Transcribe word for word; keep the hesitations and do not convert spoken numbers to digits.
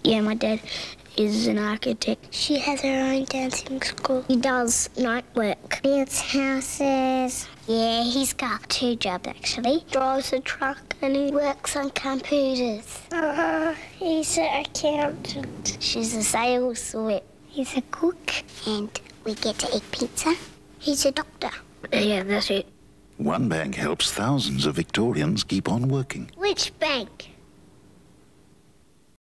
Yeah, my dad is an architect. She has her own dancing school. He does night work. Builds houses. Yeah, he's got two jobs, actually. Drives a truck and he works on computers. Uh, he's an accountant. She's a sales whip. He's a cook. And we get to eat pizza. He's a doctor. Yeah, that's it. One bank helps thousands of Victorians keep on working. Which bank?